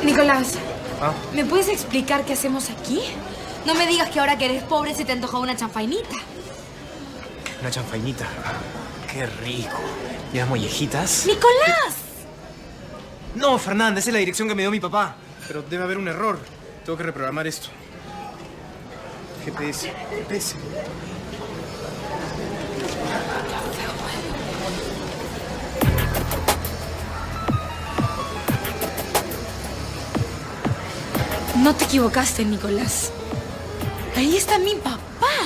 Nicolás, ¿Ah? ¿me puedes explicar qué hacemos aquí? No me digas que ahora que eres pobre se te antoja una chanfainita. Una chanfainita. Qué rico. ¿Y las mollejitas? ¡Nicolás! No, Fernanda, esa es la dirección que me dio mi papá. Pero debe haber un error. Tengo que reprogramar esto. GPS. GPS. No te equivocaste, Nicolás. Ahí está mi papá.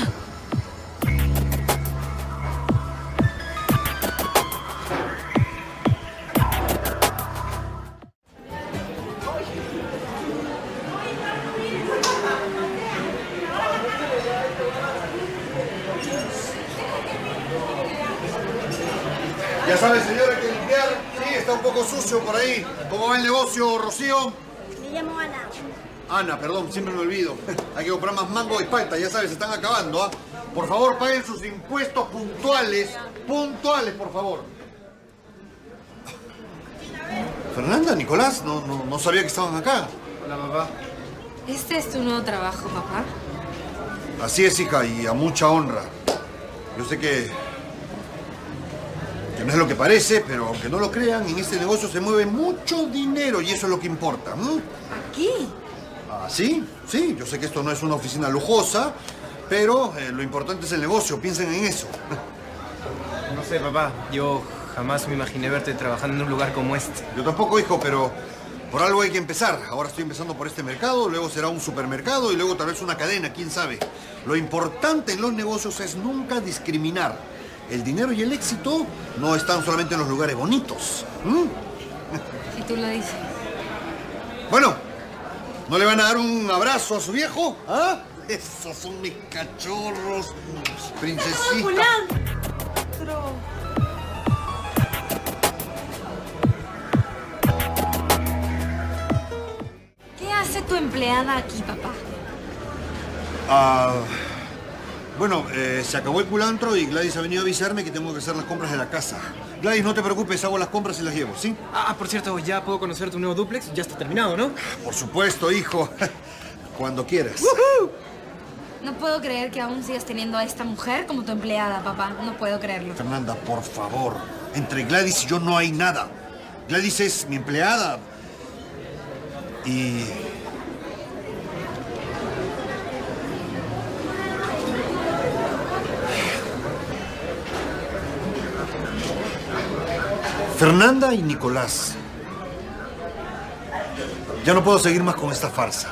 Ya sabes, señora, que limpiar. Sí, está un poco sucio por ahí. ¿Cómo va el negocio, Rocío? Me llamo Ana. Ana, perdón, siempre me olvido. Hay que comprar más mango y palta, ya sabes, se están acabando, ¿ah? Por favor, paguen sus impuestos puntuales. Puntuales, por favor. Fernanda, Nicolás, no sabía que estaban acá. Hola, papá. ¿Este es tu nuevo trabajo, papá? Así es, hija, y a mucha honra. Yo sé que no es lo que parece, pero aunque no lo crean, en este negocio se mueve mucho dinero y eso es lo que importa. ¿Aquí? Ah, sí, sí. Yo sé que esto no es una oficina lujosa, pero lo importante es el negocio. Piensen en eso. No sé, papá. Yo jamás me imaginé verte trabajando en un lugar como este. Yo tampoco, hijo, pero por algo hay que empezar. Ahora estoy empezando por este mercado, luego será un supermercado y luego tal vez una cadena, quién sabe. Lo importante en los negocios es nunca discriminar. El dinero y el éxito no están solamente en los lugares bonitos. Si tú lo dices. Bueno, ¿no le van a dar un abrazo a su viejo? ¿Ah? Esos son mis cachorros, princesita. ¡Culantro! ¿Qué hace tu empleada aquí, papá? Bueno, se acabó el culantro y Gladys ha venido a avisarme que tengo que hacer las compras de la casa. Gladys, no te preocupes, hago las compras y las llevo, ¿sí? Ah, por cierto, ¿ya puedo conocer tu nuevo dúplex? Ya está terminado, ¿no? Por supuesto, hijo. Cuando quieras. No puedo creer que aún sigas teniendo a esta mujer como tu empleada, papá. No puedo creerlo. Fernanda, por favor. Entre Gladys y yo no hay nada. Gladys es mi empleada. Y... Fernanda y Nicolás. Ya no puedo seguir más con esta farsa.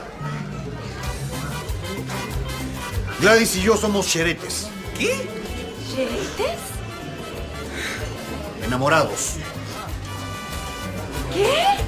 Gladys y yo somos xeretes. ¿Qué? ¿Xeretes? Enamorados. ¿Qué?